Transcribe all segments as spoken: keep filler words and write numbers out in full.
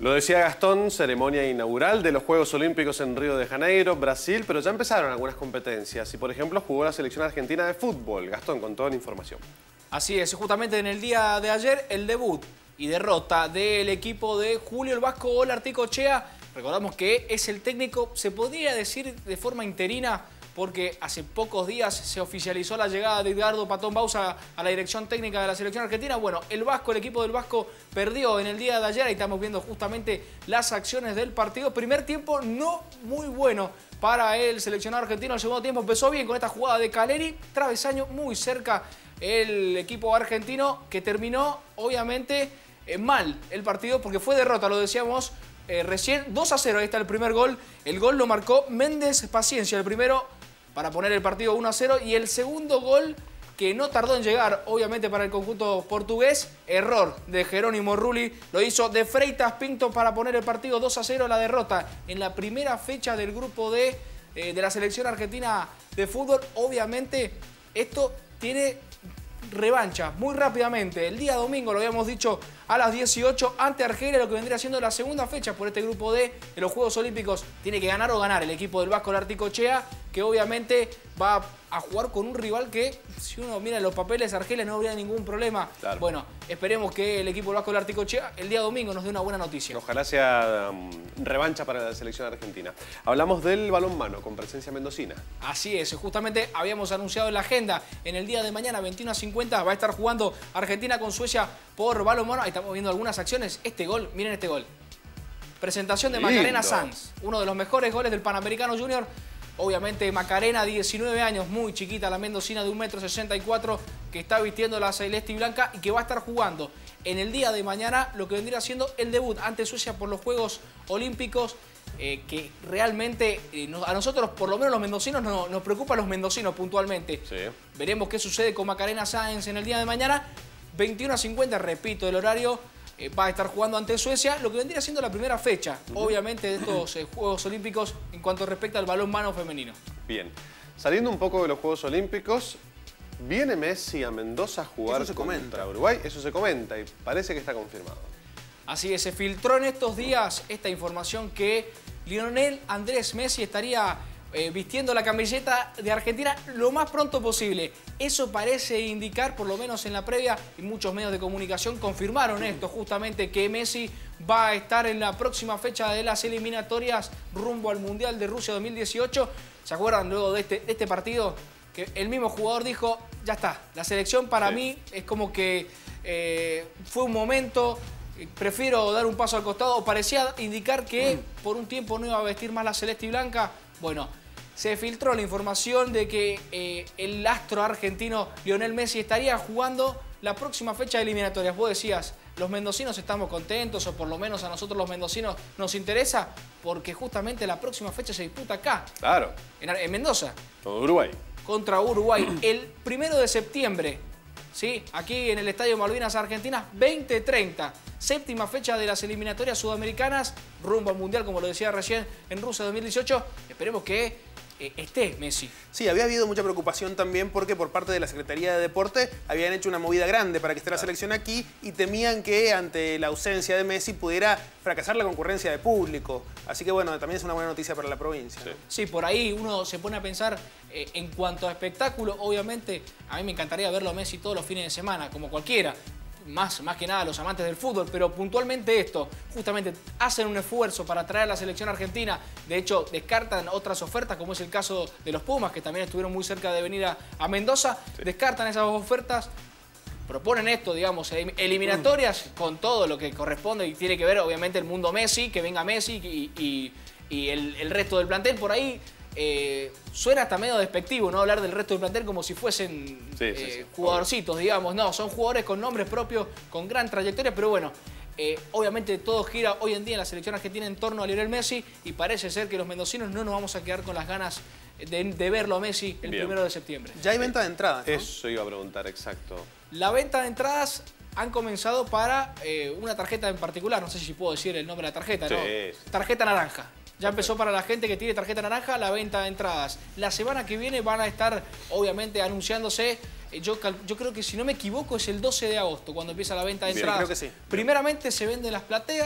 Lo decía Gastón, ceremonia inaugural de los Juegos Olímpicos en Río de Janeiro, Brasil, pero ya empezaron algunas competencias y, por ejemplo, jugó la selección argentina de fútbol. Gastón, con toda la información. Así es, justamente en el día de ayer, el debut y derrota del equipo de Julio el Vasco Olarticoechea. Recordamos que es el técnico, se podría decir de forma interina, porque hace pocos días se oficializó la llegada de Edgardo Patón Bauza a la dirección técnica de la selección argentina. Bueno, el Vasco, el equipo del Vasco perdió en el día de ayer. Ahí estamos viendo justamente las acciones del partido. Primer tiempo no muy bueno para el seleccionado argentino. El segundo tiempo empezó bien con esta jugada de Caleri. Travesaño muy cerca el equipo argentino, que terminó obviamente eh, mal el partido porque fue derrota, lo decíamos eh, recién. dos a cero, ahí está el primer gol. El gol lo marcó Méndez Paciencia, el primero para poner el partido uno a cero, y el segundo gol, que no tardó en llegar, obviamente, para el conjunto portugués, error de Jerónimo Rulli, lo hizo de Freitas Pinto para poner el partido dos a cero, la derrota en la primera fecha del grupo D eh, de la selección argentina de fútbol. Obviamente, esto tiene revancha muy rápidamente. El día domingo, lo habíamos dicho, a las dieciocho, ante Argelia, lo que vendría siendo la segunda fecha por este grupo D de los Juegos Olímpicos. Tiene que ganar o ganar el equipo del Vasco Olarticoechea, que obviamente va a jugar con un rival que, si uno mira los papeles, Argelia no habría ningún problema. Claro. Bueno, esperemos que el equipo del Vasco Olarticoechea el día domingo nos dé una buena noticia. Ojalá sea um, revancha para la selección argentina. Hablamos del balonmano con presencia mendocina. Así es, justamente habíamos anunciado en la agenda, en el día de mañana, veintiuno a cincuenta, va a estar jugando Argentina con Suecia por balonmano. Ahí estamos viendo algunas acciones. Este gol, miren este gol. Presentación de Lindo. Macarena Sanz, uno de los mejores goles del Panamericano Junior. Obviamente Macarena, diecinueve años, muy chiquita, la mendocina de un metro sesenta y cuatro, que está vistiendo la celeste y blanca y que va a estar jugando en el día de mañana lo que vendría siendo el debut ante Suecia por los Juegos Olímpicos, eh, que realmente eh, nos, a nosotros, por lo menos los mendocinos, no, nos preocupan los mendocinos puntualmente. Sí. Veremos qué sucede con Macarena Sáenz en el día de mañana. veintiuno a cincuenta, repito el horario. Eh, va a estar jugando ante Suecia, lo que vendría siendo la primera fecha, uh-huh. obviamente, de estos eh, Juegos Olímpicos en cuanto respecta al balonmano femenino. Bien, saliendo un poco de los Juegos Olímpicos, viene Messi a Mendoza a jugar eso se contra comenta. Uruguay. Eso se comenta y parece que está confirmado. Así es, se filtró en estos días esta información que Lionel Andrés Messi estaría eh, vistiendo la camiseta de Argentina lo más pronto posible. Eso parece indicar, por lo menos en la previa, y muchos medios de comunicación confirmaron esto, justamente que Messi va a estar en la próxima fecha de las eliminatorias rumbo al Mundial de Rusia dos mil dieciocho. ¿Se acuerdan luego de este, de este partido? Que el mismo jugador dijo, ya está, la selección para sí. mí es como que eh, fue un momento, prefiero dar un paso al costado. Parecía indicar que mm. por un tiempo no iba a vestir más la celeste y blanca. Bueno, se filtró la información de que eh, el astro argentino Lionel Messi estaría jugando la próxima fecha de eliminatorias. Vos decías, los mendocinos estamos contentos, o por lo menos a nosotros los mendocinos nos interesa, porque justamente la próxima fecha se disputa acá. Claro. En, en Mendoza. Con Uruguay. Contra Uruguay. El primero de septiembre, ¿sí? Aquí en el Estadio Malvinas Argentinas, veinte treinta. Séptima fecha de las eliminatorias sudamericanas, rumbo al Mundial, como lo decía recién, en Rusia dos mil dieciocho. Esperemos que eh, esté Messi. Sí, había habido mucha preocupación también porque por parte de la Secretaría de Deporte habían hecho una movida grande para que esté la selección aquí y temían que ante la ausencia de Messi pudiera fracasar la concurrencia de público. Así que bueno, también es una buena noticia para la provincia. Sí, ¿no? Sí, por ahí uno se pone a pensar eh, en cuanto a espectáculo. Obviamente, a mí me encantaría verlo a Messi todos los fines de semana, como cualquiera. Más, más que nada los amantes del fútbol, pero puntualmente esto, justamente hacen un esfuerzo para traer a la selección argentina. De hecho, descartan otras ofertas, como es el caso de los Pumas, que también estuvieron muy cerca de venir a, a Mendoza. Sí. Descartan esas ofertas, proponen esto, digamos, eliminatorias mm. con todo lo que corresponde y tiene que ver, obviamente, el mundo Messi, que venga Messi y, y, y el, el resto del plantel. Por ahí Eh, suena hasta medio despectivo, ¿no? Hablar del resto del plantel como si fuesen sí, eh, sí, sí. jugadorcitos, digamos. No, son jugadores con nombres propios, con gran trayectoria, pero bueno, eh, obviamente todo gira hoy en día en la selección argentina en torno a Lionel Messi y parece ser que los mendocinos no nos vamos a quedar con las ganas de, de verlo a Messi el Bien. primero de septiembre. Ya hay venta de entradas, ¿no? Eso iba a preguntar, exacto. La venta de entradas han comenzado para eh, una tarjeta en particular, no sé si puedo decir el nombre de la tarjeta, sí, ¿no? sí. Tarjeta naranja. Ya empezó para la gente que tiene tarjeta naranja la venta de entradas. La semana que viene van a estar, obviamente, anunciándose. Yo, yo creo que, si no me equivoco, es el doce de agosto cuando empieza la venta de Bien, entradas. creo que sí. Primeramente se venden las plateas,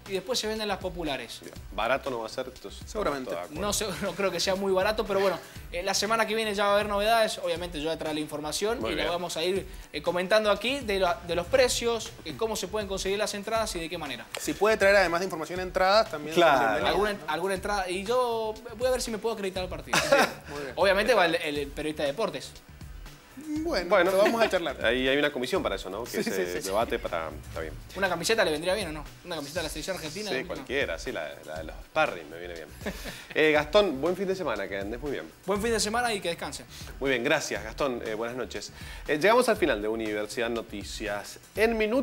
y después se venden las populares. Barato no va a ser, entonces, seguramente. No, sé, no creo que sea muy barato, pero bueno, eh, la semana que viene ya va a haber novedades. Obviamente yo voy a traer la información Muy y bien. la vamos a ir eh, comentando aquí de, lo, de los precios, eh, cómo se pueden conseguir las entradas y de qué manera. Si puede traer además de información entradas, también son Claro. bienvenidas, Alguna, ¿no? alguna entrada. Y yo voy a ver si me puedo acreditar al partido. Muy bien. Obviamente va el, el periodista de deportes. Bueno, Bueno, lo vamos a charlar. Ahí hay una comisión para eso, ¿no? Que Sí, se sí, sí, sí. debate para... Está bien. ¿Una camiseta le vendría bien o no? ¿Una camiseta de la selección argentina? Sí, No. cualquiera, sí, la, la de los sparring me viene bien. Eh, Gastón, buen fin de semana, que andes muy bien. Buen fin de semana y que descanse. Muy bien, gracias Gastón, eh, buenas noches. Eh, llegamos al final de Universidad Noticias. En minutos.